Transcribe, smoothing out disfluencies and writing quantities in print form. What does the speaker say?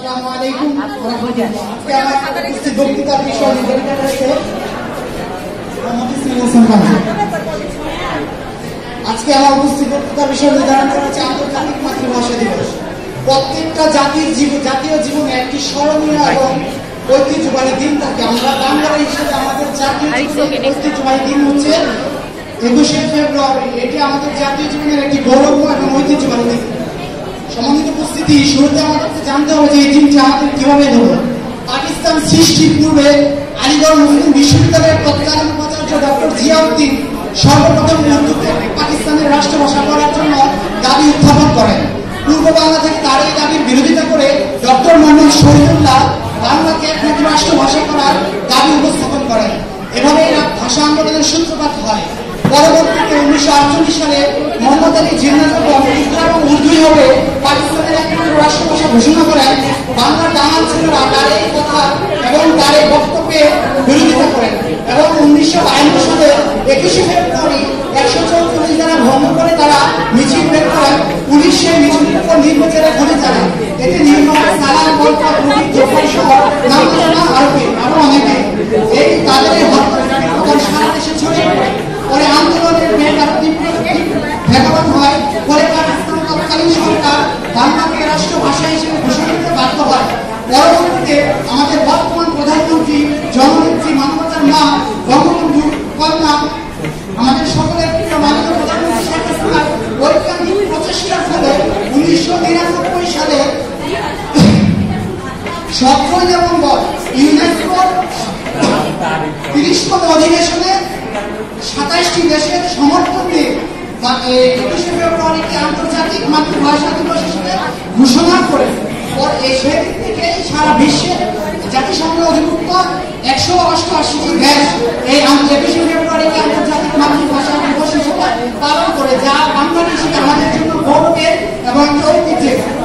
আসসালামু আলাইকুম ওয়া রাহমাতুল্লাহ। আজকে আমার উপস্থিত বক্তৃতার বিষয় নির্ধারিত হয়েছে আজকে আমার উপস্থিত বক্তৃতার বিষয় নির্ধারণ করা হচ্ছে আন্তর্জাতিক মাতৃভাষা দিবস। প্রত্যেকটা জাতীয় জীবনে একটি স্মরণীয় এবং ঐতিহ্যবাহী দিন থাকে। আমরা বাঙালি হিসেবে আমাদের জাতীয় ঐতিহ্যবাহী দিন হচ্ছে 21শে ফেব্রুয়ারি। এটি আমাদের জাতীয় জীবনের একটি গৌরব এবং ঐতিহ্যবাহী দিন। সম্মানিত উপস্থিতি, শুরুতে আমাদেরকে জানতে হবে যে এই দিনটি আমাদের কিভাবে হলো। পাকিস্তান সৃষ্টির পূর্বে আলিগড় মুসলিম বিশ্ববিদ্যালয়ের তৎকালীন উপাচার্য ডক্টর জিয়াউদ্দিন সর্বপ্রথম উর্দুকে পাকিস্তানের রাষ্ট্রভাষা করার জন্য দাবি উত্থাপন করেন। পূর্ব বাংলা থেকে তার এই দাবির বিরোধিতা করে ডক্টর মোহাম্মদ শহীদুল্লাহ বাংলাকে একমাত্র রাষ্ট্রভাষা করার দাবি উপস্থাপন করেন। এভাবে ভাষা আন্দোলনের সূত্রপাত হয়। পরবর্তীতে 1948 সালে মোহাম্মদ আলী জিন্নাহ যখন এবং উর্দুই হবে পাকিস্তানের একমাত্র রাষ্ট্রভাষা ঘোষণা করেন, বাংলার দামাল ছেলেরা তার এই কথা এবং তার এই বক্তব্যে বিরোধিতা করেন এবং 1952 সালে 21শে ফেব্রুয়ারি 144 ধারা ভঙ্গ করে তারা মিছিল বের করেন। পুলিশ সেই মিছিলের উপর নির্বিচারে গুলি চালায়। এতে নির্মম সালাম বলকা রবি জফর সহ নামধারণা আরোপী আরো অনেকে এই তাদের হত্যার সারা দেশে ছড়িয়ে পড়ে। পরে আন্দোলনের মেয়েটার ভেগবান হয়। পরে পাকিস্তান তৎকালীন সরকার বাংলাকে রাষ্ট্রভাষা হিসেবে ঘোষণা করতে বাধ্য হয়। পরবর্তীতে আমাদের বর্তমান প্রধানমন্ত্রী জননেত্রী মানবতার মা বঙ্গবন্ধুর কন্যা আমাদের সকলের প্রিয় মাননীয় প্রধানমন্ত্রী শেখ হাসিনার বৈজ্ঞানিক প্রচেষ্টার ফলে 1999 সালে 17 নভেম্বর ইউনেস্কোর 30তম অধিবেশনে 27টি দেশের সমর্থন দিয়ে 21শে ফেব্রুয়ারিকে আন্তর্জাতিক মাতৃভাষা দিবস হিসেবে ঘোষণা করে সেদিন থেকে সারা বিশ্বে জাতিসংঘ অধিভুক্ত 188টি দেশ এই 21শে ফেব্রুয়ারিকে আন্তর্জাতিক মাতৃভাষা দিবস হিসেবে পালন করে, যা বাংলাদেশে আমাদের জন্য গৌরবের এবং ঐতিহ্যের।